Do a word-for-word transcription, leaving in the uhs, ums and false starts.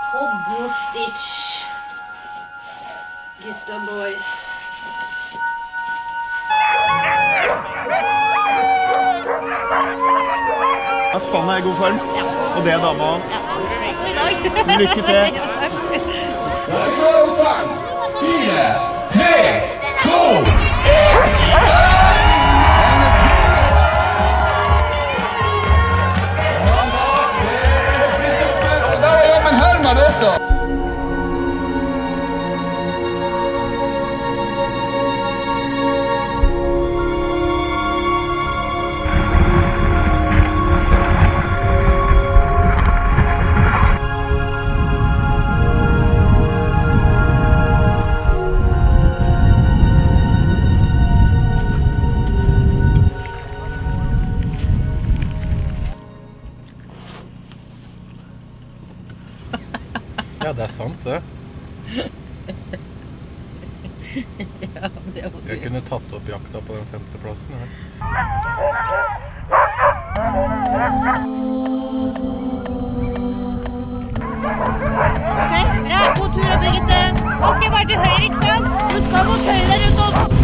Todd og Stitch. Gutta boys. Ja, spannet er i god form. Ja. Og det er dama. Ja. I dag. Lykke til. Fire, tre, to, Ja, det er sant det. Ja, det er Jeg kunne tatt opp jakta på den femteplassen her. Ok, bra. God tur, Birgitte. Nå skal jeg bare til høyre, ikke sant? Du skal mot høyre rundt oss.